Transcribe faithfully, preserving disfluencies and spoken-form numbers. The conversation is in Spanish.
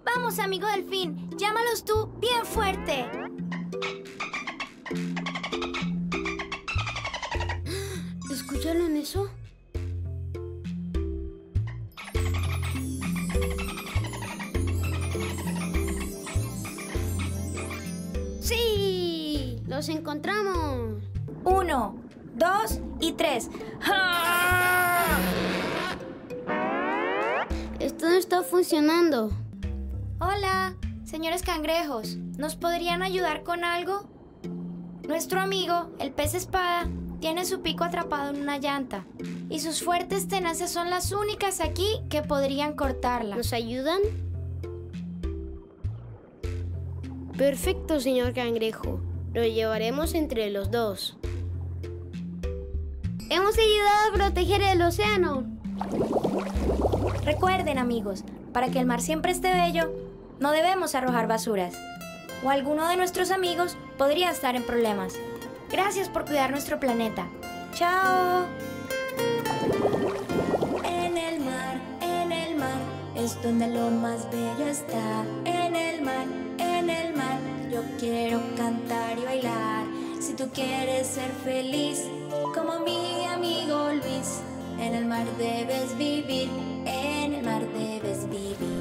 Vamos, amigo delfín, llámalos tú bien fuerte. ¿Escucharon eso? ¡Sí! ¡Los encontramos! Uno, dos y tres. Esto no está funcionando. Hola, señores cangrejos. ¿Nos podrían ayudar con algo? Nuestro amigo, el pez espada, tiene su pico atrapado en una llanta. Y sus fuertes tenaces son las únicas aquí que podrían cortarla. ¿Nos ayudan? Perfecto, señor cangrejo. Lo llevaremos entre los dos. Hemos ayudado a proteger el océano. Recuerden, amigos, para que el mar siempre esté bello, no debemos arrojar basuras. O alguno de nuestros amigos podría estar en problemas. Gracias por cuidar nuestro planeta. ¡Chao! En el mar, en el mar, es donde lo más bello está. En el mar, en el mar, yo quiero cantar y bailar. Si tú quieres ser feliz, como mi amigo Luis, en el mar debes vivir, en el mar debes vivir.